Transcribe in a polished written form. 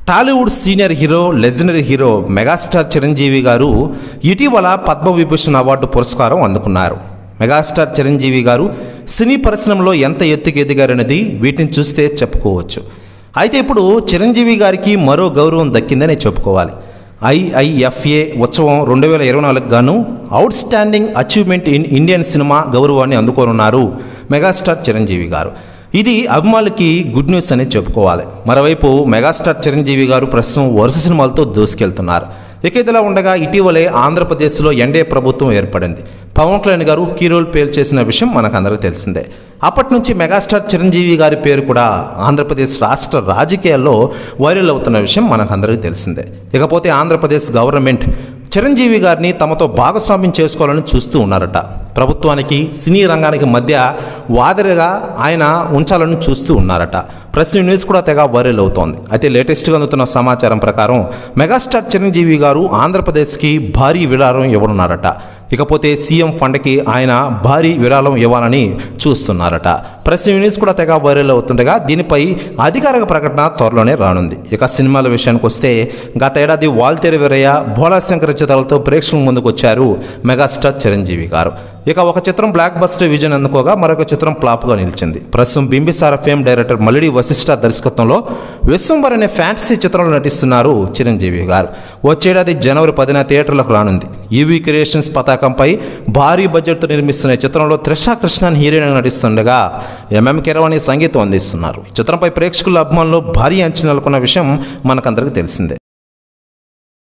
Tollywood senior hero, legendary hero megastar Chiranjeevi గారు ఇటీవల Padma Vibhushan award పురస్కారం అందుకున్నారు. మెగాస్టార్ చిరంజీవి గారు సినీ పరిశ్రమలో ఎంత ఎత్తుకు ఎదిగారనేది వీటిని చూస్తే చెప్పుకోవచ్చు. అయితే ఇప్పుడు చిరంజీవి గారికి మరో గౌరవం దక్కిందని చెప్పుకోవాలి. IIFA ఉత్సవం 2024 గాను outstanding achievement in Indian cinema గౌరవాన్ని అందుకోనున్నారు మెగాస్టార్ చిరంజీవి గారు. ఇది అభిమానులకి గుడ్ న్యూస్ అని చెప్పుకోవాలి. మరోవైపు మెగాస్టార్ చిరంజీవి గారు ప్రస్తుతం వరుస సినిమాలతో దూసుకెళ్తున్నారు. ఇక ఇదిలా ఉండగా ఇటీవలే ఆంధ్రప్రదేశ్లో ఎన్డీఏ ప్రభుత్వం ఏర్పడింది. పవన్ కళ్యాణ్ గారు కీ రోల్ ప్లే చేసిన విషయం మనకందరికీ తెలిసిందే. అప్పటి నుంచి మెగాస్టార్ చిరంజీవి గారి పేరు కూడా ఆంధ్రప్రదేశ్ రాష్ట్ర రాజకీయాల్లో వైరల్ అవుతున్న విషయం మనకందరికీ తెలిసిందే. ఇకపోతే ఆంధ్రప్రదేశ్ గవర్నమెంట్ చిరంజీవి గారిని తమతో భాగస్వామ్యం చేసుకోవాలని చూస్తూ ఉన్నారట. ప్రభుత్వానికి సినీ రంగానికి మధ్య వాదరిగా ఆయన ఉంచాలని చూస్తూ ఉన్నారట. ప్రస్తుతం న్యూస్ కూడా తెగ వైరల్ అవుతోంది. అయితే లేటెస్ట్గా అందుతున్న సమాచారం ప్రకారం మెగాస్టార్ చిరంజీవి గారు ఆంధ్రప్రదేశ్కి భారీ విరాళం ఇవ్వనున్నారట. ఇకపోతే సీఎం ఫండ్కి ఆయన భారీ విరాళం ఇవ్వాలని చూస్తున్నారట. ప్రస్తుతం న్యూస్ కూడా తెగ వైరల్ అవుతుండగా దీనిపై అధికారిక ప్రకటన త్వరలోనే రానుంది. ఇక సినిమాల విషయానికి వస్తే గత ఏడాది వాల్తేరు వీరయ్య, భోళాశంకర్ చిత్రాలతో ప్రేక్షకుల ముందుకు వచ్చారు మెగాస్టార్ చిరంజీవి గారు. ఇక ఒక చిత్రం బ్లాక్ బస్టర్ విజన్ అందుకోగా మరొక చిత్రం ఫ్లాప్గా నిలిచింది. ప్రస్తుతం బింబిసార ఫేమ్ డైరెక్టర్ మల్లిడి వశిష్ఠ దర్శకత్వంలో విశ్వంబర్ అనే ఫ్యాంటసీ చిత్రంలో నటిస్తున్నారు చిరంజీవి గారు. వచ్చేడాది జనవరి 10న థియేటర్లకు రానుంది. ఈవీ క్రియేషన్స్ పతాకంపై భారీ బడ్జెట్తో నిర్మిస్తున్న చిత్రంలో త్రిషా కృష్ణన్ హీరోయిన్గా నటిస్తుండగా ఎంఎం కీరవాణి సంగీతం అందిస్తున్నారు. ఈ చిత్రంపై ప్రేక్షకుల అభిమానులు భారీ అంచనాలుకున్న విషయం మనకందరికీ తెలిసిందే.